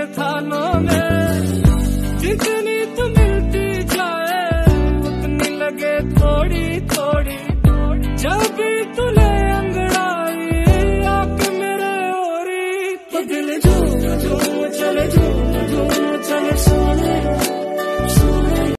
थानों में। जितनी तू मिलती जाए उतनी लगे थोड़ी थोड़ी, जब भी तूने अंगड़ाई आके मेरे ओरी, तो दिल झूम झूम चले, झूम झूम चले सोने।